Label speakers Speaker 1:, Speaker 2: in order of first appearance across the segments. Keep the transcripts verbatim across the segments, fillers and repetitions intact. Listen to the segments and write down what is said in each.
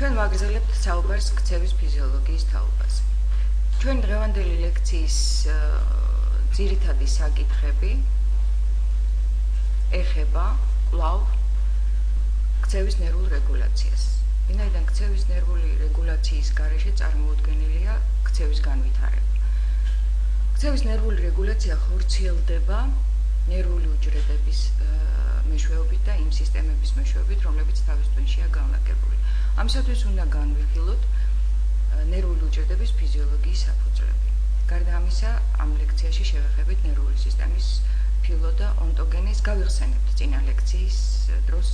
Speaker 1: ჩვენ ვაგრძელებთ საუბარს ქცევის ფიზიოლოგიის თაობაზე. ჩვენ დღევანდელი ლექციის ძირითადი საკითხები ეხება კვლავ ქცევის ნერვულ რეგულაციას. ვინაიდან ქცევის ნერვული რეგულაციის გარეშე წარმოუდგენელია ქცევის განვითარება. ქცევის ნერვული რეგულაცია ხორციელდება ნერვული უჯრედების მეშვეობით და იმ სისტემების მეშვეობით, რომლებიც თავის ტვინშია განლაგებული. ამისათვის უნდა განვიხილოთ ნერვული უჯრედების ფიზიოლოგიის საფუძვლები. გარდა ამისა, ამ ლექციაში შევეხებით ნერვული სისტემის ფილო და ონტოგენეზს გავიხსენებთ წინა ლექციის დროს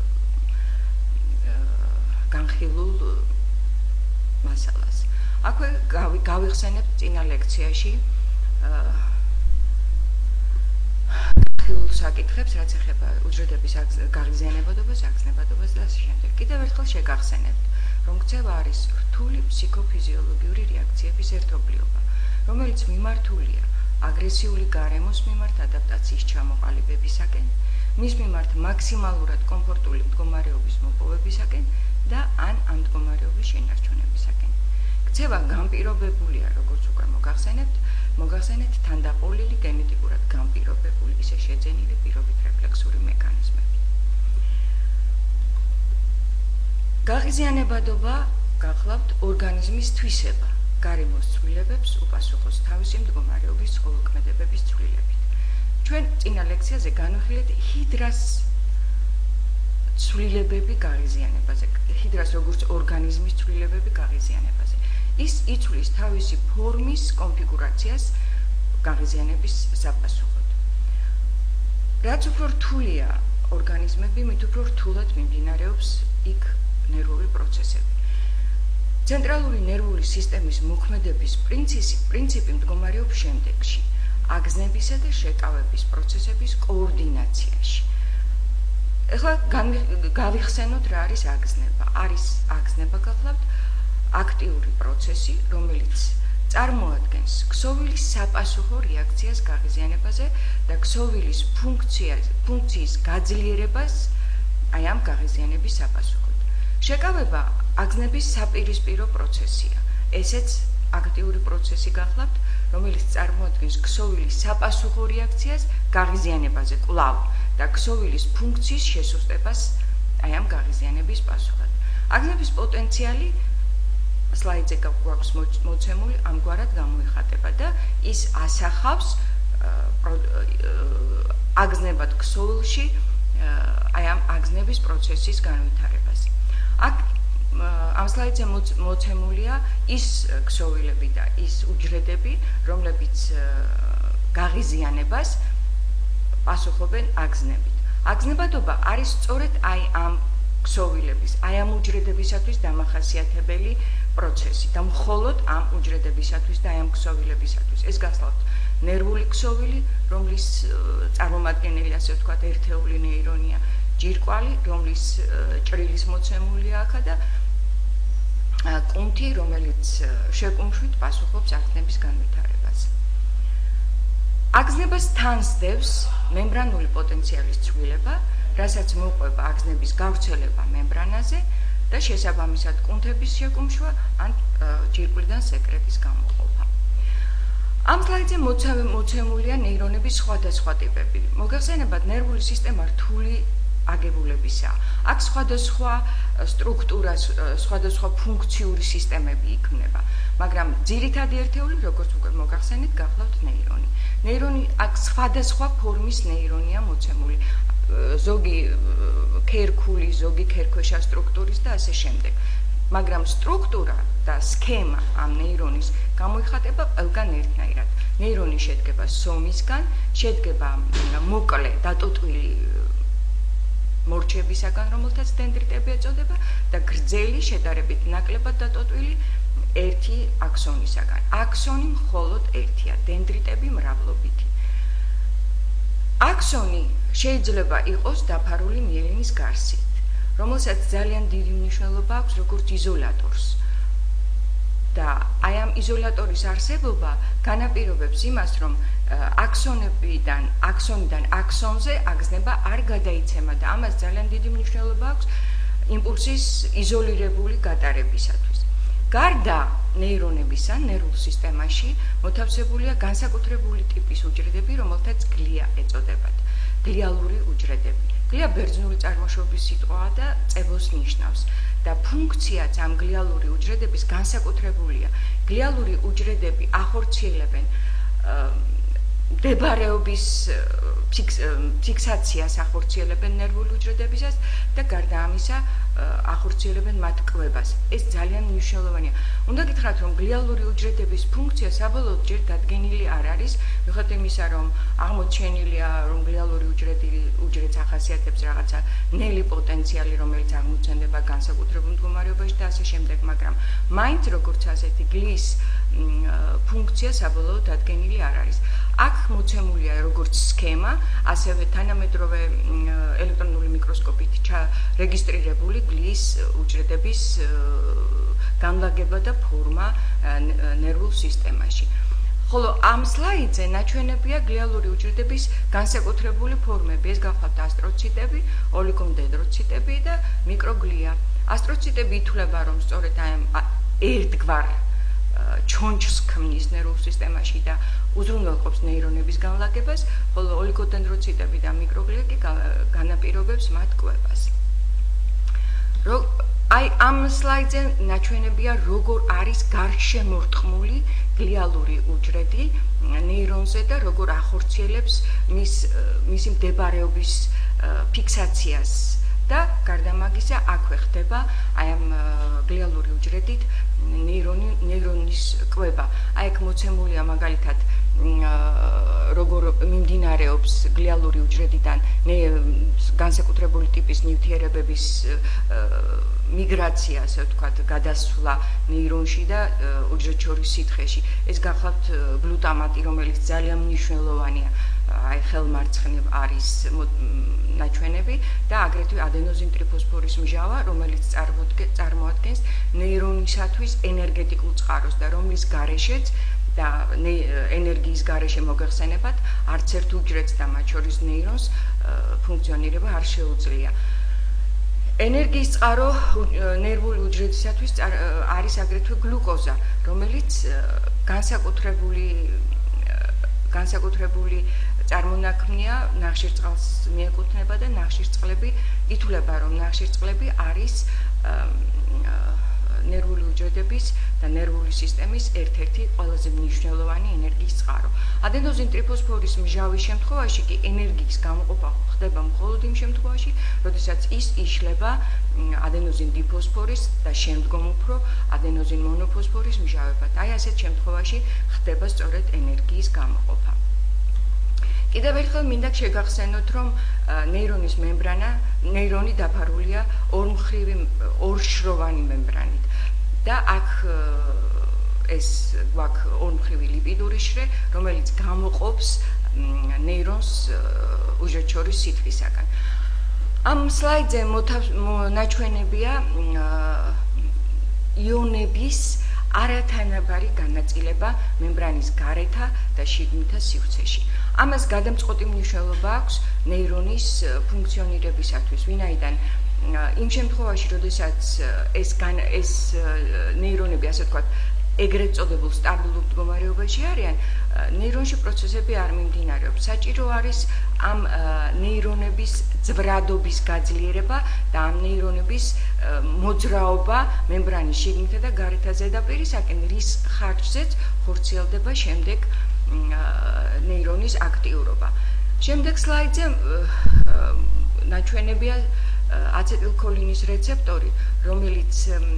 Speaker 1: განხილულ მასალას. აქვე გავიხსენებთ წინა ლექციაში განხილულ საკითხებს, რაც ეხება უჯრედების გაღიზიანებადობას, აგზნებადობას და ასე შემდეგ. კიდევ ერთხელ შეგახსენებთ, რომ ქცევა არის რთული ფსიქოფიზიოლოგიური რეაქციების ერთობლიობა, რომელიც მიმართულია აგრესიული გარემოს მიმართ ადაპტაციის ჩამოყალიბებისაკენ, მის მიმართ მაქსიმალურად კომფორტული მდგომარეობის მოპოვებისაკენ და ან ამ მდგომარეობის შენარჩუნებისაკენ. ქცევა განპირობებულია, როგორც უკვე მოგახსენებთ, მოგახსენეთ თანდაყოლილი გენეტიკურად განპირობებული ისე შეძენილი პირობით რეფლექსური მექანიზმები. გაღიზიანებადობა გახლავთ ორგანიზმის თვისება, გარემოს ცვლილებებს უპასუხოს თავისი მდგომარეობის ყოველქმედებების ცვლილებით. ჩვენ წინა ლექციაზე განვიხილეთ ჰიდრას ცვლილებები გაღიზიანებაზე, ჰიდრას როგორც ორგანიზმის ცვლილებები გაღიზიანებაზე. ის იცვლის თავისი ფორმის კონფიგურაციას გაღიზიანების საპასუხოდ. რაც უფრო რთულია ორგანიზმები, მით უფრო რთულად მიმდინარეობს იქ ნერვული პროცესები. ცენტრალური ნერვული სისტემის მოქმედების პრინციპი პრინციპი მდგომარეობს შემდეგში: აგზნებისა და შეკავების პროცესების კოორდინაციაში. ეხლა გავიხსენოთ რა არის აგზნება. არის აგზნება გახლავთ აქტიური პროცესი, რომელიც წარმოადგენს ქსოვილის საპასუხო რეაქციას გაღიზიანებაზე და ქსოვილის ფუნქციის გაძლიერებას აი ამ გაღიზიანების საპასუხოდ. შეკავება აგზნების საპირისპირო პროცესია. ესეც აქტიური პროცესი გახლავთ, რომელიც წარმოადგენს ქსოვილის საპასუხო რეაქციას გაღიზიანებაზე კვლავ და ქსოვილის ფუნქციის შესუსტებას აი ამ გაღიზიანების პასუხად. აგზნების პოტენციალი სლაიდზე გვაქვს მოცემული, ამგვარად გამოიხატება და ის ასახავს აგზნებად ქსოვილში აი ამ აგზნების პროცესის განვითარებას. აქ ამ სლაიდზე მოცემულია ის ქსოვილები და ის უჯრედები, რომლებიც გაღიზიანებას პასუხობენ აგზნებით. აგზნებადობა არის სწორედ აი ამ ქსოვილების, აი ამ უჯრედებისათვის დამახასიათებელი პროცესი და მხოლოდ ამ უჯრედებისათვის და აი ამ ქსოვილებისათვის. ეს გახლავთ ნერვული ქსოვილი, რომლის წარმომადგენელი, ასე ვთქვათ, ერთეული ნეირონია, ჯირკვალი, რომლის ჭრილის მოცემულია აქა და კუნთი, რომელიც შეკუმშვით პასუხობს აგზნების განვითარებას. აგზნებას თანსდევს მემბრანული პოტენციალის ცვლილება, რასაც მოყვება აგზნების გავრცელება მემბრანაზე და შესაბამისად კუნთების შეკუმშვა ან ჯირკვლიდან სეკრეტის გამოყოფა. ამ სლაიდზე მოცემულია ნეირონების სხვადასხვა ტიპები. მოგახსენებათ, ნერვული სისტემა რთული აგებულებისა. აქ სხვადასხვა სტრუქტურა, სხვადასხვა ფუნქციური სისტემები იქმნება, მაგრამ ძირითადი ერთეული, როგორც უკვე მოგახსენეთ, გახლავთ ნეირონი. ნეირონი აქ სხვადასხვა ფორმის ნეირონია მოცემული. ზოგი ქერქული, ზოგი ქერქვეშა სტრუქტურის და ასე შემდეგ. მაგრამ სტრუქტურა და სქემა ამ ნეირონის გამოიხატება ყველგან ერთნაირად. ნეირონი შედგება სომისგან, შედგება მოკლე დატოტვილი მორჩებისაგან, რომელთაც დენდრიტები ეწოდება და გრძელი, შედარებით ნაკლებად დატოტვილი ერთი აქსონისაგან. აქსონი მხოლოდ ერთია, დენდრიტები მრავლობითი. აქსონი შეიძლება იყოს დაფარული მიელინის გარსით, რომელსაც ძალიან დიდი მნიშვნელობა აქვს როგორც იზოლატორს. და აი ამ იზოლატორის არსებობა განაპირობებს იმას, რომ აქსონებიდან, აქსონიდან აქსონზე აგზნება არ გადაიცემა და ამას ძალიან დიდი მნიშვნელობა აქვს იმპულსის იზოლირებული გატარებისათვის. გარდა ნეირონებისა, ნერვულ სისტემაში მოთავსებულია განსაკუთრებული ტიპის უჯრედები, რომელთაც გლია ეწოდებათ. გლიალური უჯრედები. გლია ბერძნული წარმოშობის სიტყვაა და წებოს ნიშნავს. და ფუნქციაც ამ გლიალური უჯრედების განსაკუთრებულია. გლიალური უჯრედები ახორციელებენ მდებარეობის ფიქსაციას ახორციელებენ ნერვული უჯრედებისას და გარდა ამისა ახორციელებენ მათ კვებას. ეს ძალიან მნიშვნელოვანია. უნდა გითხრათ, რომ გლიალური უჯრედების ფუნქცია საბოლოოდ ჯერ დადგენილი არ არის, მიუხედავად იმისა, რომ აღმოჩენილია, რომ გლიალური უჯრედი უჯრედს ახასიათებს რაღაცა ნელი პოტენციალი, რომელიც აღმოცენდება განსაკუთრებულ მდგომარეობაში და ასე შემდეგ, მაგრამ მაინც როგორც ასეთი გლიის ფუნქცია საბოლოოდ დადგენილი არ არის. აქ მოცემულია როგორც სქემა, ასევე თანამედროვე ელექტრონული მიკროსკოპით რეგისტრირებული გლიის უჯრედების განლაგება და ფორმა ნერვულ სისტემაში. ხოლო ამ სლაიდზე ნაჩვენებია გლიალური უჯრედების განსაკუთრებული ფორმები. ეს გახლავთ ასტროციტები, ოლიგოდენდროციტები და მიკროგლია. ასტროციტები ითვლება, რომ სწორედ ამ ერთგვარ ჩონჩხს ქმნის ნერვულ სისტემაში და უზრუნველყოფს ნეირონების განლაგებას, ხოლო ოლიგოდენდროციტები და მიკროგლია კი განაპირობებს მათ კვებას. აი ამ სლაიდზე ნაჩვენებია, როგორ არის გარშემორტყმული გლიალური უჯრედი ნეირონზე და როგორ ახორციელებს მის მისი მდებარეობის ფიქსაციას. და გარდა მაგისა აქვე ხდება აი ამ გლიალური უჯრედით ნეირონი ნეირონის კვება. აი აქ მოცემულია მაგალითად როგორ მიმდინარეობს გლიალური უჯრედიდან განსაკუთრებული ტიპის ნივთიერებების მიგრაცია, ასე ვთქვათ, გადასვლა ნეირონში და უჯრედშორის სითხეში. ეს გახლავთ გლუტამატი, რომელიც ძალიან მნიშვნელოვანია. აი ხელმარცხნივ არის ნაჩვენები და აგრეთვე ადენოზინ ტრიფოსფორის მჟავა, რომელიც წარმოადგენს ნეირონისათვის ენერგეტიკულ წყაროს და რომლის გარეშეც და ენერგიის გარეშე მოგეხსენებათ, არც ერთ უჯრედს და მათ შორის ნეირონს ფუნქციონირება არ შეუძლია. ენერგიის წყარო ნერვული უჯრედისათვის არის აგრეთვე გლუკოზა, რომელიც განსაკუთრებული განსაკუთრებული წარმონაქმნია ნახშირწყალს მიეკუთვნება და ნახშირწყლები ითვლება, რომ ნახშირწყლები არის ნერვული უჯრედების და ნერვული სისტემის ერთ-ერთი ყველაზე მნიშვნელოვანი ენერგიის წყარო. ადენოზინ ტრიფოსფორის მჟავის შემთხვევაში კი ენერგიის გამოყოფა ხდება მხოლოდ იმ შემთხვევაში, როდესაც ის იშლება ადენოზინ დიფოსფორის და შემდგომ უფრო ადენოზინ მონოფოსფორის მჟავებად. აი ასეთ შემთხვევაში ხდება სწორედ ენერგიის გამოყოფა. კიდევ ერთხელ მინდა შეგახსენოთ, რომ ნეირონის მემბრანა, ნეირონი დაფარულია ორმხრივი ორშროვანი მემბრანით და აქ ეს გვაქვს ორმხრივი ლიპიდური შრე, რომელიც გამოყოფს ნეირონს უჯრედშორის სითხისაგან. ამ სლაიდზე ნაჩვენებია იონების არათანაბარი განაწილება მემბრანის გარეთა და შიგნითა სივრცეში. ამას გადამწყვეტი მნიშვნელობა აქვს ნეირონის ფუნქციონირებისათვის, ვინაიდან იმ შემთხვევაში, როდესაც ეს ეს ნეირონები, ასე ვთქვათ, ეგრეთ წოდებულ სტაბილურ მდგომარეობაში არიან, ნეირონში პროცესები არ მიმდინარეობს. საჭირო არის ამ ნეირონების ძვრადობის გაძლიერება და ამ ნეირონების მოძრაობა მემბრანის შიგნითა და გარეთა ზედაპირისაკენ, რის ხარჯზეც ხორციელდება შემდეგ ნეირონის აქტიურობა. შემდეგ სლაიდზე ნაჩვენებია აცეტილქოლინის რეცეპტორი, რომელიც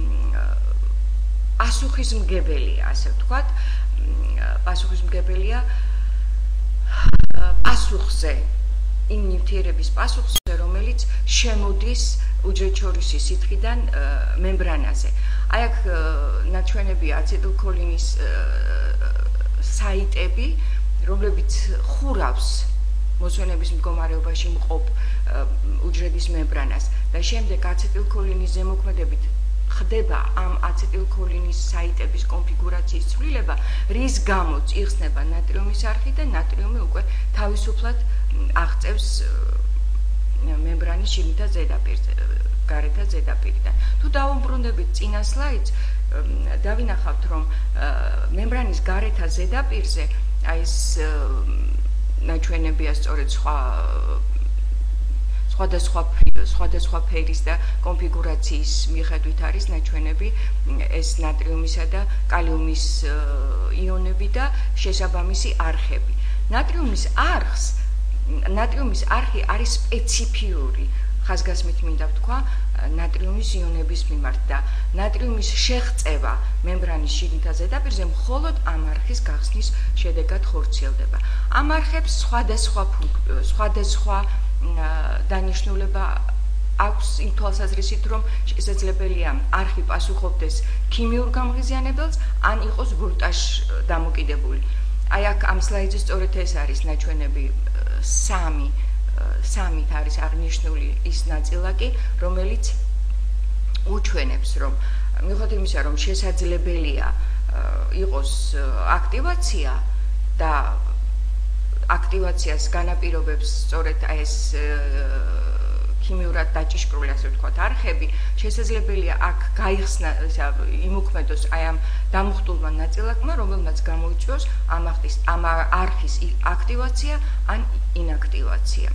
Speaker 1: პასუხისმგებელია, ასე ვთქვათ, პასუხისმგებელია პასუხზე, იმ ნივთიერების პასუხზე, რომელიც შემოდის უჯრედშორისი სითხიდან მემბრანაზე. აი აქ ნაჩვენებია აცეტილქოლინის საიტები, რომლებიც ხურავს მოსვენების მდგომარეობაში მყოფ უჯრედის მემბრანას და შემდეგ აცეტილქოლინის ზემოქმედებით ხდება ამ აცეტილქოლინის საიტების კონფიგურაციის ცვლილება, რის გამოც იხსნება ნატრიუმის არხი და ნატრიუმი უკვე თავისუფლად აღწევს მემბრანის შიგნითა ზედაპირზე. გარეთა ზედაპირიდან. თუ დავუბრუნდებით წინა სლაიდს, დავინახავთ, რომ მემბრანის გარეთა ზედაპირზე აი ეს ნაჩვენებია სწორედ სხვა სხვადასხვა სხვადასხვა ფერის და კონფიგურაციის მიხედვით არის ნაჩვენები ეს ნატრიუმისა და კალიუმის იონები და შესაბამისი არხები. ნატრიუმის არხს ნატრიუმის არხი არის სპეციფიური, ხაზგასმით მინდა ვთქვა, ნატრიუმის იონების მიმართ და ნატრიუმის შეღწევა მემბრანის შიგნითა ზედაპირზე მხოლოდ ამ არხის გახსნის შედეგად ხორციელდება. ამ არხებს სხვადასხვა სხვადასხვა დანიშნულება აქვს იმ თვალსაზრისით, რომ შესაძლებელია არხი პასუხობდეს ქიმიურ გამღიზიანებელს, ან იყოს ვოლტაჟ დამოკიდებული. აი აქ ამ სლაიდზე სწორედ ეს არის ნაჩვენები სამი სამით არის აღნიშნული ის ნაწილაკი, რომელიც უჩვენებს, რომ მიუხედავად იმისა, რომ შესაძლებელია იყოს აქტივაცია და აქტივაციას განაპირობებს სწორედ ეს ქიმიურად დაჭიშკრული, ასე ვთქვათ, არხები, შესაძლებელია აქ გაიხსნა, იმოქმედოს აი ამ დამუხტულმა ნაწილაკმა, რომელმაც გამოიწვევს ამ არხის ამ არხის აქტივაცია ან ინაქტივაცია.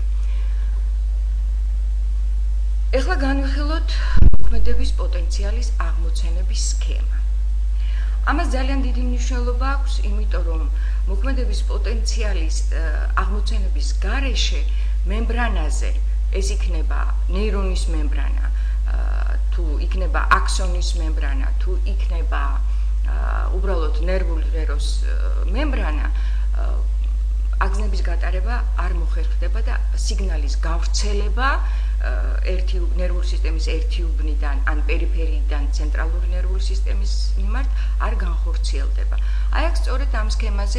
Speaker 1: ეხლა განვიხილოთ მოქმედების პოტენციალის აღმოცენების სქემა. ამას ძალიან დიდი მნიშვნელობა აქვს, იმიტომ რომ მოქმედების პოტენციალის აღმოცენების გარეშე მემბრანაზე, ეს იქნება ნეირონის მემბრანა, თუ იქნება აქსონის მემბრანა, თუ იქნება უბრალოდ ნერვული ღეროს მემბრანა, აგზნების გატარება არ მოხერხდება და სიგნალის გავრცელება ერთი ნერვული სისტემის ერთი უბნიდან ან პერიფერიიდან ცენტრალური ნერვული სისტემის მიმართ არ განხორციელდება. აი აქ სწორედ ამ სქემაზე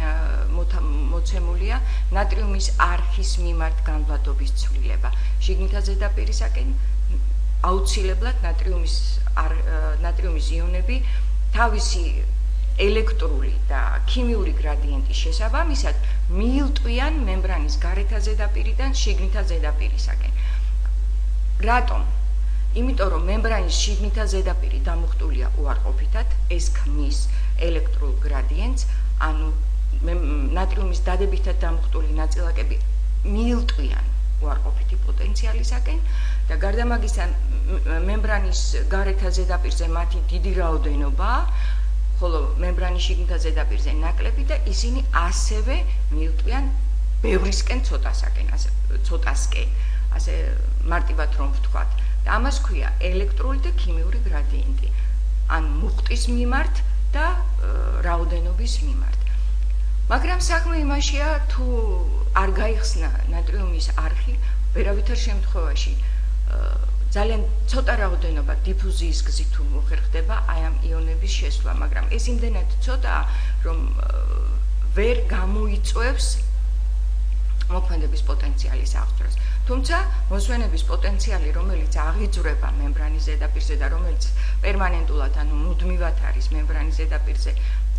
Speaker 1: მოცემულია ნატრიუმის არხის მიმართ განვლადობის ცვლილება. შიგნითა ზედაპირისაკენ აუცილებლად ნატრიუმის ნატრიუმის იონები თავისი ელექტრული და ქიმიური გრადიენტის შესაბამისად მიილტვიან მემბრანის გარეთა ზედაპირიდან შიგნითა ზედაპირისაკენ. რატომ? იმიტომ რომ მემბრანის შიგნითა ზედაპირი დამუხტულია უარყოფითად, ეს ქმნის ელექტრულ გრადიენტს, ანუ ნატრიუმის დადებითად დამუხტული ნაწილაკები მიილტვიან უარყოფითი პოტენციალისაკენ და გარდა მაგისა მემბრანის გარეთა ზედაპირზე მათი დიდი რაოდენობაა, ხოლო მემბრანის შიგნითა ზედაპირზე ნაკლები და ისინი ასევე მიილტვიან ბევრისკენ ცოტასაკენ, ასე ცოტასკენ, ასე მარტივად რომ ვთქვათ. და ამას ქვია ელექტრული და ქიმიური გრადიენტი, ან მუხტის მიმართ და რაოდენობის მიმართ. მაგრამ საქმე იმაშია, თუ არ გაიხსნა ნატრიუმის არხი, ვერავითარ შემთხვევაში ძალიან ცოტა რაოდენობა დიფუზიის გზით თუ მოხერხდება აი ამ იონების შესვლა, მაგრამ ეს იმდენად ცოტაა, რომ ვერ გამოიწვევს მოქმედების პოტენციალის აღძვრას. თუმცა მოსვენების პოტენციალი, რომელიც აღიძვრება მემბრანის ზედაპირზე და რომელიც პერმანენტულად, ანუ მუდმივად არის მემბრანის ზედაპირზე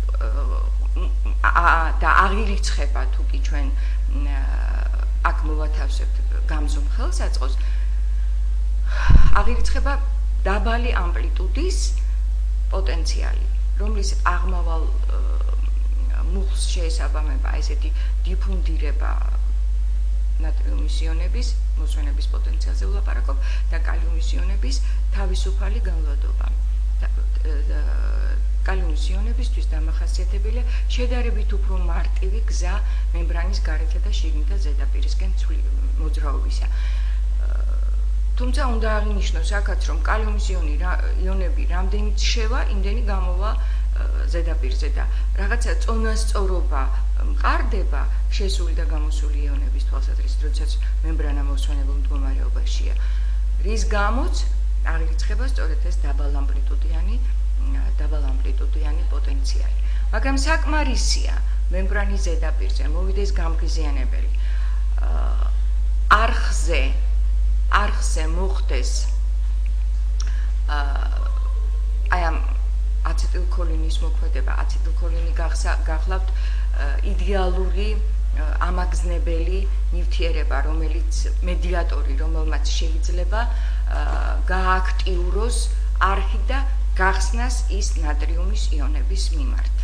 Speaker 1: და აღირიცხება, თუ კი ჩვენ აქ მოვათავსებთ გამზომ ხელსაწყოს, აღირიცხება დაბალი ამპლიტუდის პოტენციალი, რომლის აღმავალ მუხლს შეესაბამება ესეთი დიფუნდირება ნატრიუმის იონების, მოსვენების პოტენციალზე ვლაპარაკობ და კალიუმის იონების თავისუფალი განვლადობა. კალიუმის იონებისთვის დამახასიათებელია შედარებით უფრო მარტივი გზა მემბრანის გარეთა და შიგნითა ზედაპირისკენ მოძრაობისა. თუმცა უნდა აღინიშნოს აქაც, რომ კალიუმის იონები რამდენიც შევა, იმდენი გამოვა ზედაპირზე და რაღაცა წონასწორობა მყარდება შესული და გამოსული იონების თვალსაზრისით, როდესაც მემბრანა მოსვენებელ მდგომარეობაშია. რის გამოც აღირიცხება სწორედ ეს დაბალამპლიტუდიანი დაბალამპლიტუდიანი პოტენციალი. მაგრამ საკმარისია მემბრანის ზედაპირზე მოვიდეს გამღიზიანებელი. არხზე არხზე მოხდეს აი ამ აცეტილქოლინის მოქმედება, აცეტილქოლინი გახლავთ იდეალური ამაგზნებელი ნივთიერება, რომელიც მედიატორი, რომელმაც შეიძლება გააქტიუროს არხი და გახსნას ის ნატრიუმის იონების მიმართ.